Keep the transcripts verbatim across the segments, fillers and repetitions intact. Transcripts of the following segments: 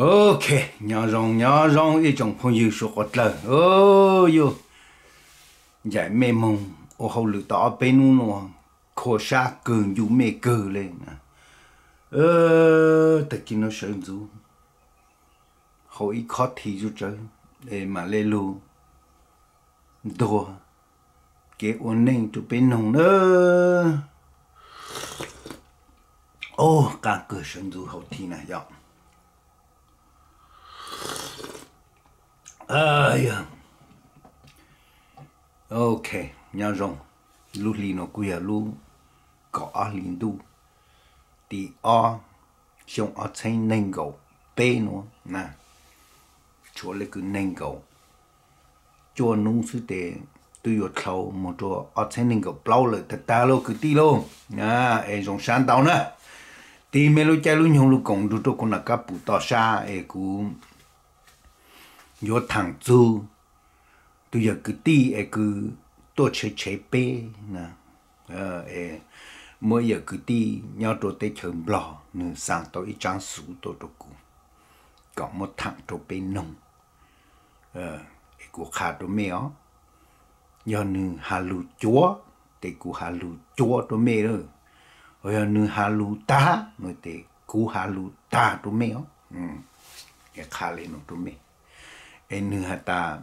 Ok, nhỏ rong nhỏ rong ý trong phong yêu số quạt lờ. Ô yo, giải mê mông, ô hậu lự tỏ bên nó khó xa cường dù mê cờ lên. Ơ, tất nhiên nó sơn dù. Hậu ý khó thì dù trời, để mà lê lù. Đồ, kế ổn nên tụi bên nông nữa. Ô, cả cửa sơn dù hậu thì này dọn. Ai à. Ok, nhà rong, lúc lì nó quỳ lúc có ở linh đu, thì ở xong ở trên nền gấu bê nó nè, chỗ lấy cái nền gấu, chỗ nung sư tế tôi ở thầu một chỗ ở trên nền gấu bao lời thật ta luôn cứ tí luôn, nè, em rong sáng tàu nè, thì mấy lúc chạy lúc nhung lúc cùng lúc tôi còn là các bụi tỏ xa, em cũng vô thằng chú. Tôi giờ cứ tí ấy cứ tôi chơi chơi bê nè, ờ, mỗi giờ cứ tí nhau tôi tới chơi bò, nữa sáng tôi ít trang số tôi tôi cũng có một thằng tôi bê nông, ờ, ấy cũng khá tôi mê ó, giờ nữa hà lù chúa, thì cũng hà lù chúa tôi mê rồi, giờ nữa hà lù ta, nữa thì cũng hà lù ta tôi mê ó, ừ, cái khá lên nó tôi mê, ấy nữa hà ta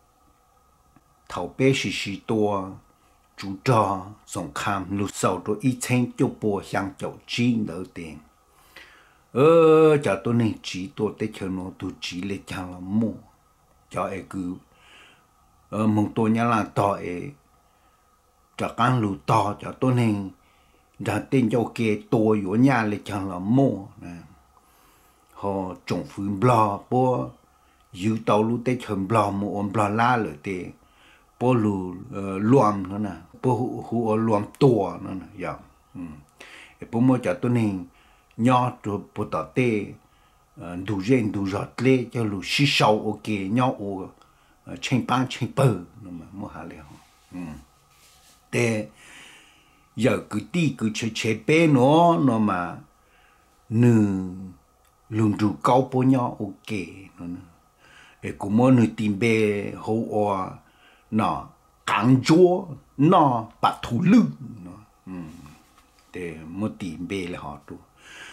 thầu bé xì xì tua chú trò song kham lụt sầu tôi ít chén cho bò sang chậu chi đỡ tiền ơ cho tôi nên chỉ tôi tới chờ nó tôi chỉ lấy chăng là mua cho ai cứ ờ mong tôi nhớ là to ấy cho căn lụt to cho tôi nên đã tên cho kia tôi ở nhà lấy chăng là mua nè họ trồng phun bò bò yêu tàu lụt tới chờ bò mua ôm bò lá rồi tiền bố lù luam nó nè bố hú hú luam tua nó nè dạ bố mua cho tôi nên nhỏ rồi bố tao tê đủ gen đủ giọt lê cho lù xí sâu ok nhỏ ô chênh băng chênh bờ nó mà mua hà lệ họ để giờ cứ đi cứ chơi chơi bé nó nó mà nư lùn đủ cao bố nhỏ ok nó nè cũng mua nư tìm bé hậu oa nó càng chúa nó bắt thủ lư nó để một tìm bề là họ tu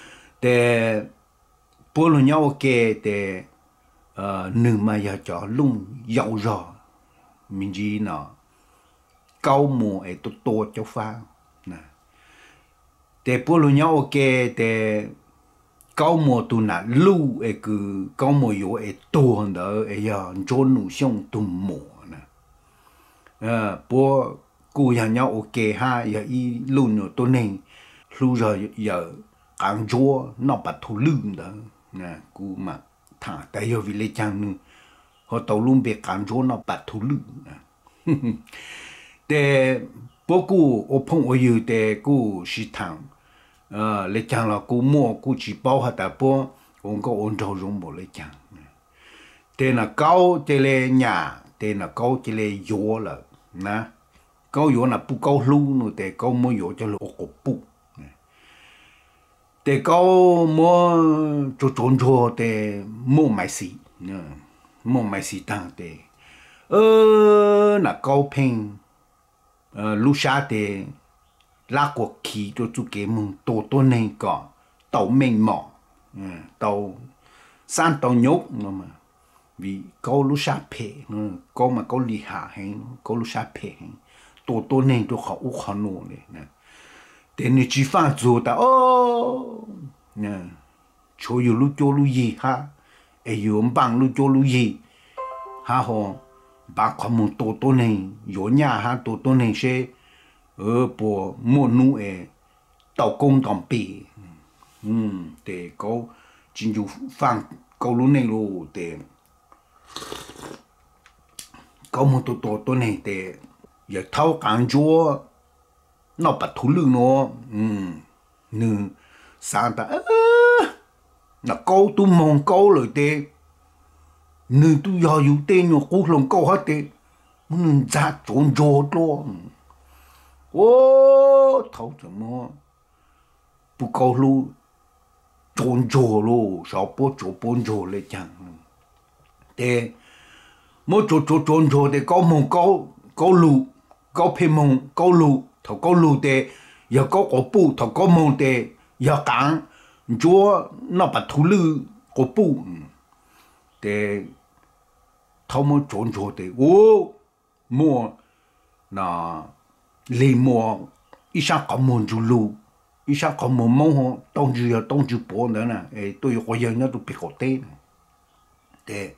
để bố lo nhau ok để nửa mà giờ cho lung giàu giò mình chỉ nó câu mùa ấy tốt tốt cho pha nè để bố lo nhau ok để câu mùa tu nè lưu ấy cứ câu mùa yếu ấy tu hơn đó ấy giờ cho nụ xong tu mùa ờ bố cô nhà nhau ok ha giờ y luôn rồi tôi nên lúc rồi giờ càng chúa nó bắt thủ lương đó nè cô mà thằng tại giờ vì lấy chăng nữa họ tàu luôn bị càng chúa nó bắt thủ lương nè để bố cô ở phong ở dưới để cô sĩ thằng ờ lấy chăng là cô mua cô chỉ bảo hết tại bố ông có ôn trâu rong bộ lấy chăng để là cao để lấy nhà để là cao để lấy gió là nè câu yếu là bu câu lu nữa để câu mua yếu cho lỗ cổ bu để câu mua cho trốn cho để mua máy xí nè mua máy xí tăng để ơ là câu pin ờ lu sa để lá cuộc khí cho chú cái mông tổ tổ này có tàu mình mỏ tàu san tàu nhốt nữa mà vì câu lu sa phê nữa câu mà câu lì hạ hay câu lu sa phê tổ tổ nên tôi khó u khó nô này để你吃饭做的哦nè cho yêu lu cho lu gì ha ai yêu bằng lu cho lu gì ha ho ba khoa một tổ tổ nên yêu nhà ha tổ tổ nên sẽ ở bộ mua nu ấy tàu công tàu bì um để có chính chủ phang câu lu này lu để có một tổ tổ tổ này để giờ thâu càng chúa nó bắt thủ lương nó nư sáng ta là câu tu mong câu lời tê nư tu giờ yêu tên nó cố lòng câu hết tê muốn ra trốn trốn luôn ô thâu chẳng mà bu câu lu trốn trốn luôn sao bố chỗ bốn chỗ lấy chẳng để mỗi chỗ chỗ trốn trốn để có mông có có lù có phê mông có lù thầu có lù để giờ có có bu thầu có mông để giờ cắn chúa nó bắt thú lư có bu để thầu mỗi trốn trốn để ô mua là lấy mua ít sao có mông chú lù ít sao có mông mông họ đông chú đông chú bố nữa nè tôi có giờ nó tôi bị khó tên để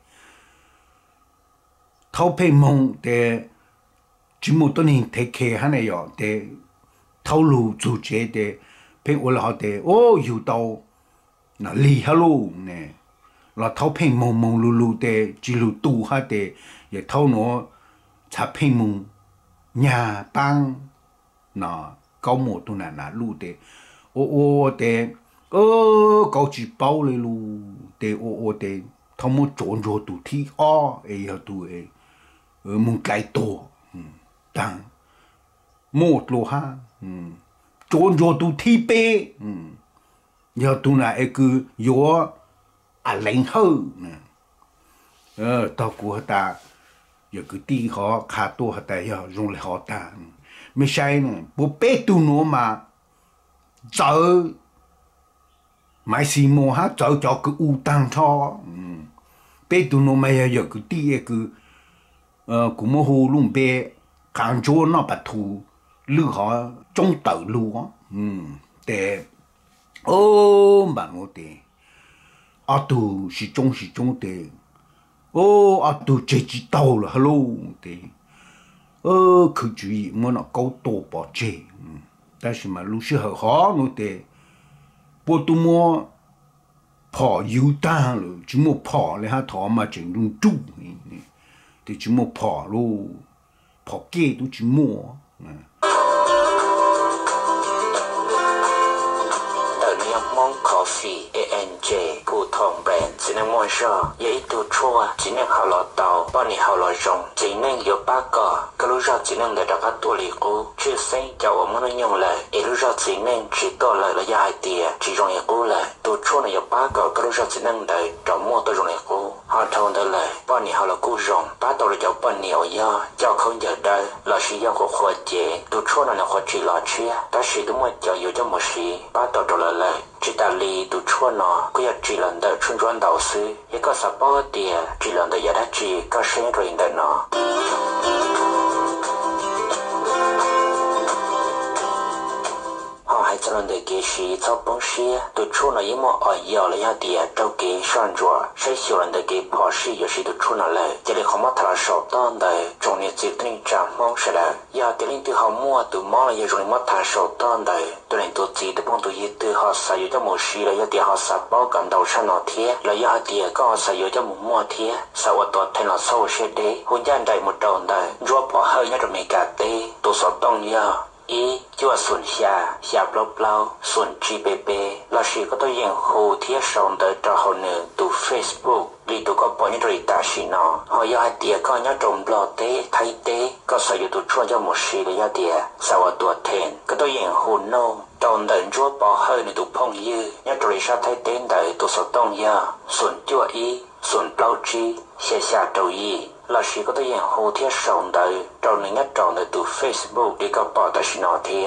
thâu phê mông để chỉ một tuần hình thấy khe hắn này rồi để thâu lù chủ chế để phê ô là họ để ô yêu đầu là lì hello nè là thâu phê mông mông lù lù để chỉ lù tu ha để để thâu nó chả phê mông nhà bang là có một tuần là là lù để ô ô để ơ có chỉ bao lên lù để ô ô để thâu một trốn rồi tụ thi o ấy ở tụ ấy ở mông cái tổ tăng một lô ha trốn rồi tụ thi bê giờ tụ này ấy cứ yo à lạnh hơn ờ tao của ta giờ cứ đi họ khá tổ ta giờ dùng lại họ ta mới sai nè bố bé tụ nó mà giờ mai xí mồ ha giờ cho cứ u tăng cho bé tụ nó mà giờ cứ đi cứ ờ cũng mua hồ luôn bé càng chỗ nó bắt thù lư họ trong tàu luôn ừ để ô bạn ngô để à tụ是中是中的ô à tụ chế chỉ tàu là hello để ờ cứ chú ý mà nó câu tổ bỏ chế但是嘛路是很好我的不多么跑油单了只么跑了还他嘛整种住thì chỉ một phỏ luôn phỏ kia tôi chỉ mua Mong Coffee a en jê 普通 brand 只能摸上也一度错只能好老刀帮你好老用只能有八个个路上只能来到个多里股去生叫我们能用来一路上只能只到来了呀点只容易股来都错呢有八个个路上只能来找摸都容易股好头的来帮你好了股用八到了叫帮你有呀叫空giờ đây là sử dụng của khoa chế都错呢khoa chỉ là chia但是都没叫有这么事八到到了来chỉ ta li tu chua nó cứ giờ chỉ lần đầu chuyên专đầu sư也có sao bao tiền chỉ lần đầu giờ đã chỉ có sinh rồi đời nó họ hay cho lần đầu kia sĩ cho bông sĩ tu chua nó yếu mà ở yếu là ya tiền trâu kia sang chùa sẽ siêu lần đầu kia bỏ sĩ yếu sĩ tu chua nó lại chỉ để không mất thà sầu tao đời trong nhà chỉ tin trả mong sẽ là ya tiền linh từ họ mua từ mong là ya rồi mất thà sầu tao đời tôi nên tôi chỉ để bọn tôi ý từ họ sử dụng cho một sĩ là ya tiền họ sắp bao cầm đầu sang nó thế là ya tiền có họ sử dụng cho một mua thế sau đó tôi thấy nó sâu sẽ đấy hôn nhân đầy một đầu đời rùa bỏ hơi nhá rồi mình cả tê tôi sợ tông ya ý chúa xuân xa xa blau blau xuân chi bê bê là sĩ có tôi yên hồ thiết sống tới cho hậu nữ từ Facebook vì tôi có bỏ những rì ta sĩ nó họ do hai tìa có nhá trồng blau tế thay tế có sử dụng tôi chua cho một sĩ là do tìa sau đó tôi thèn có tôi yên hồ nô trong đời chúa bỏ hơi nữ tôi phong dư nhá rì sa thay tế đời tôi sợ tông ya xuân chúa ý xuân blau chi xa xa trâu y là sĩ có tôi yên hồ thiết sống tới trong nữ nhất tròn tới từ Facebook đi có bỏ ta sĩ nó thế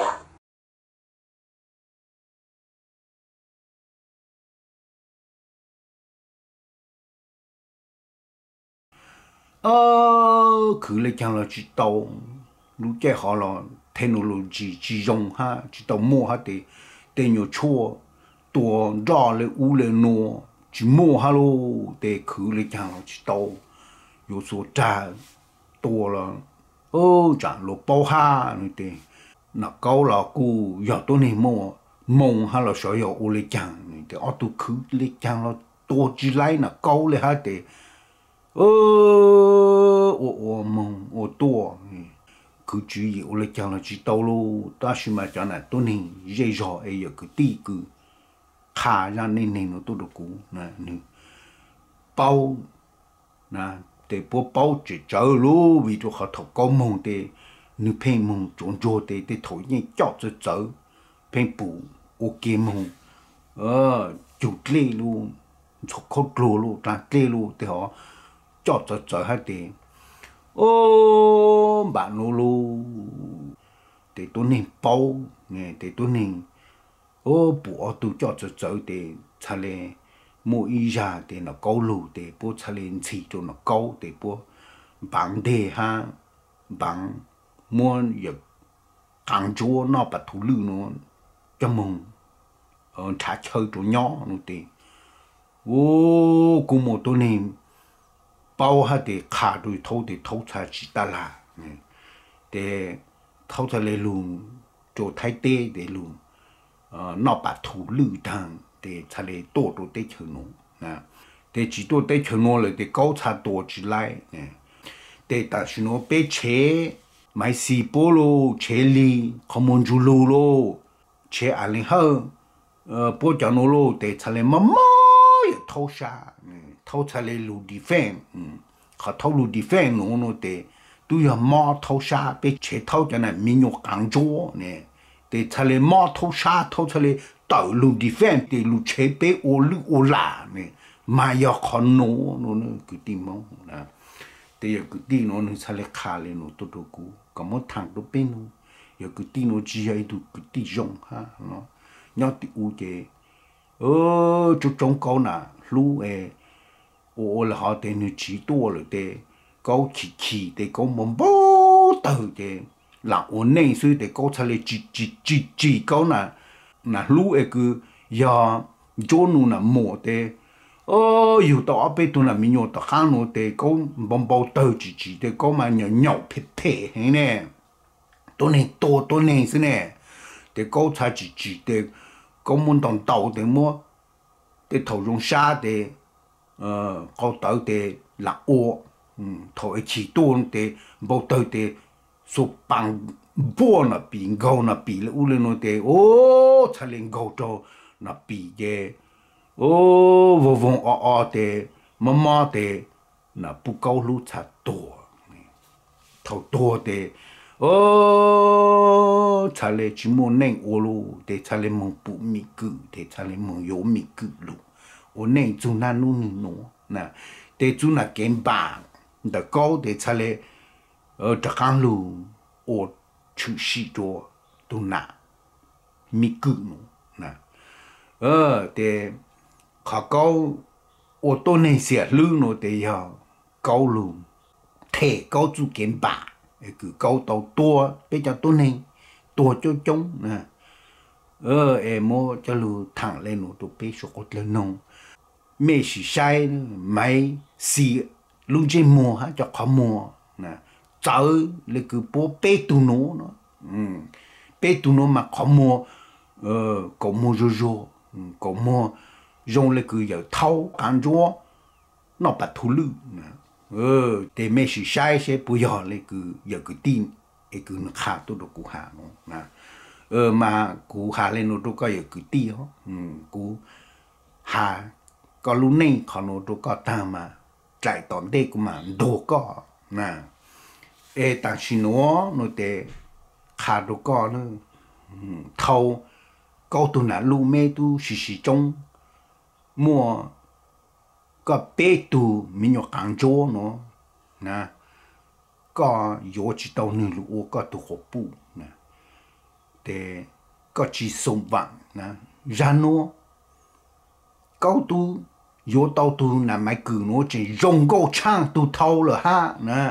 ờ cứ lấy chẳng là chỉ tàu lúc chạy họ là technology chỉ dùng ha chỉ tàu mua ha để để nhiều chua tua ra le u le no chỉ mua ha lô để cứ lấy chẳng là chỉ tàu有所trả多了哦涨了包哈那的那高了股要多年么梦哈了所有我来讲你的我都去来讲了多之来那高了哈的呃我我梦我多cứ chú ý我来讲了知道咯但是嘛讲呢多年热热哎呀个地个卡让年年都都股那你包那để bố bao chỉ chờ luôn vì cho họ thầu có mong để nữ phèn mong trốn trốn để để thổi nhẹ chọt cho chờ phèn bù ok mong ờ chụp lê luôn chụp khâu lô luôn ra lê luôn thì họ cho cho cho hai tiền ô bạn nó luôn thì tôi nên bao nghe thì tôi nên ô bộ tôi cho cho cho thì chả lẽ mỗi ý ra thì nó câu lù thì bố chả lẽ chỉ cho nó câu thì bố bằng đề ha bằng muốn việc càng chúa nó bắt thủ lư nó cho mừng ở trả chơi cho nhỏ nó thì ô cũng một tôi nên bao ha thì khá đôi thâu thì thâu trả chỉ ta là để thâu trả lấy luôn cho thái tê để luôn nó bắt thủ lư thằng để trả lấy tổ tổ tê chơi nó nè để chỉ tổ tê chơi nó là để cao trả tổ chỉ lại nè để ta xin nó bé chế mai xì bố lô chế li không muốn chú lô lô chế à linh hơn bố cho nó lô để trả lấy mà mà thâu xa thâu trả lấy lù đi phèn họ thâu lù đi phèn nó nó để tôi là mò thâu xa bé chế thâu cho này mình nhục càng chúa nè để trả lấy mò thâu xa thâu trả lấy tạo lù đi phèn để lù chế bé ô lù ô lạ nè mà giờ khó nó nó cứ tìm mong nè thì giờ cứ tin nó nên sao lại khá lên nó tốt được cũ có một thằng đó bên nó giờ cứ tin nó chỉ hay tụ cứ tin rong ha nó nhau thì u chế ơ chú trong câu nè lu e ô là họ tên nó chỉ to rồi thế câu chỉ chỉ thế câu mồm bố từ thế là ổn nên suy thế câu sao lại chỉ chỉ chỉ chỉ câu nè nè lu e cứ giờ chỗ nó nè mỏ thế ơ yêu tao bây tôi là mình nhớ tao khang nó để có bông bao tơ chỉ chỉ để có mà nhỏ nhỏ phê phê thế nè tôi này to tôi này thế nè để có cha chỉ chỉ để có muốn tao tàu để mua để thầu dùng xa để ờ có tàu để là ô thầu chỉ tôi để bao tơ để số bằng bùa nó bị gầu nó bị là u lên nó để ô cha lên gầu cho nó bị cái ô vô vong ọ ọ để mà mà để là不高路才多头多的ô才来只么能我路的才来蒙不米个的才来蒙有米个路我能做那努你喏那的做那根棒的高的才来呃这干路我去西多都那米个喏那呃的họ câu ô tô này sẽ lương nó để giờ câu luôn thể câu chú kiến bả cứ câu tàu tua bây giờ tôi này tua cho chúng nè ờ em mua cho lu thẳng lên nó tôi bé số cột lên nông mẹ chỉ sai máy xì luôn trên mua ha cho khó mua nè cháu là cứ bố bé tu nó nó bé tu nó mà khó mua ờ có mua rồi rồi có mua dùng là cứ giờ thâu càng chúa nó bắt thu lư ờ để mấy sự sai sẽ bây giờ là cứ giờ cứ tin cái cứ nó khá tôi được cụ hạ nó ờ mà cụ hạ lên nó tôi có giờ cứ tin đó cụ hạ có lúc này họ nó tôi có ta mà chạy tòn đây cũng mà đồ có nè ê ta xin nó nó để khá đồ có nữa thâu câu tôi nãy lu mê tu xì xì trong mua có bé tu mình nhớ càng chỗ nó nè có yếu chỉ tàu nửa lúa có tu hộp bu nè để có chỉ sống vàng nè ra nó câu tu yếu tàu tu nè máy cử nó chỉ rong câu trang tu thâu rồi ha nè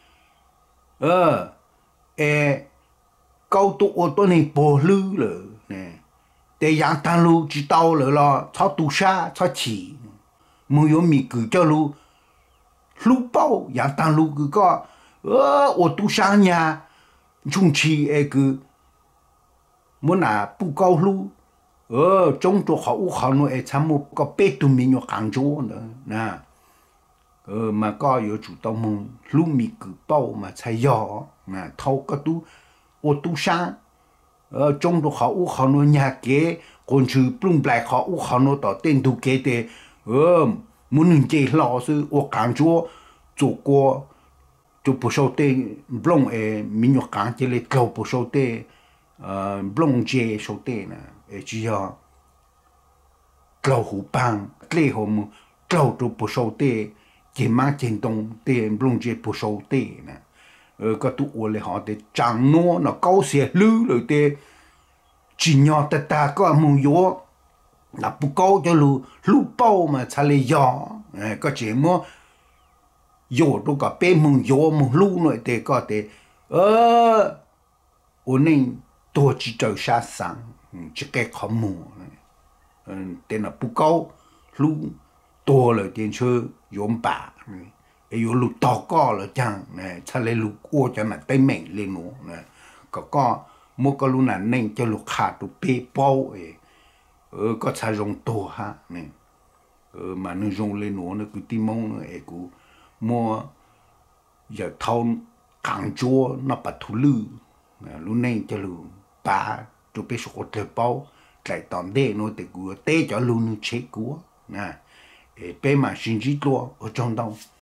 ờ ê câu tu ô tô này bồ lư rồi nè để yang tan lu chỉ tàu rồi lo cho tu sa cho chỉ mua yếu mì cử cho lu lu bao yang tan lu cứ có ờ ô tu sa nhà chung chi e cứ muốn là bu cao lu ờ trong chỗ họ u họ nó e chăm một có bé tu mình nhóc càng chỗ nữa nè ờ mà có yếu chủ động mong lu mì cử bao mà chạy gió nè thâu có tu ô tu sa ờ trong đó họ u họ nó nhà kế còn chứ plum lại họ u họ nó tỏ tên tu kế để ờ muốn những cái lo sự ô càng chúa chủ qua chủ bổ sung tên plum e mình nhóc càng chỉ lấy cầu bổ sung tên ờ plum chế số tên nè e chỉ là trâu hủ bang lê hồ mu trâu trâu bù sâu tê chỉ mang trên đông tê lông chế bù sâu tê nè ờ có tụ ô lê họ tê chẳng nó nó câu xe lư rồi tê chỉ nhỏ ta ta có mu yo là bù câu cho lu lu bao mà cha lê yo có chỉ mua yo đâu có bé mu yo mu lu rồi tê có tê ờ ổn định tôi chỉ chơi sát sang chỉ cái không mua tên là bù câu lu to là tiền chơi yếm bả yêu lu to có là chẳng này cha lấy lu cua cho mà tay mệnh lên nó này có có mua cái lu nào nên cho lu khát lu bê bao ấy ờ có cha dùng to ha này ờ mà nó dùng lên nó nó cứ tim mông nó ấy cứ mua giờ thâu càng chua nó bắt thu lư lu nên cho lu bả tụi bé sốt le bao lại tóm đê nó để cứ tê cho lu nó chết cua nè bé mà sinh chỉ lo ở trong đâu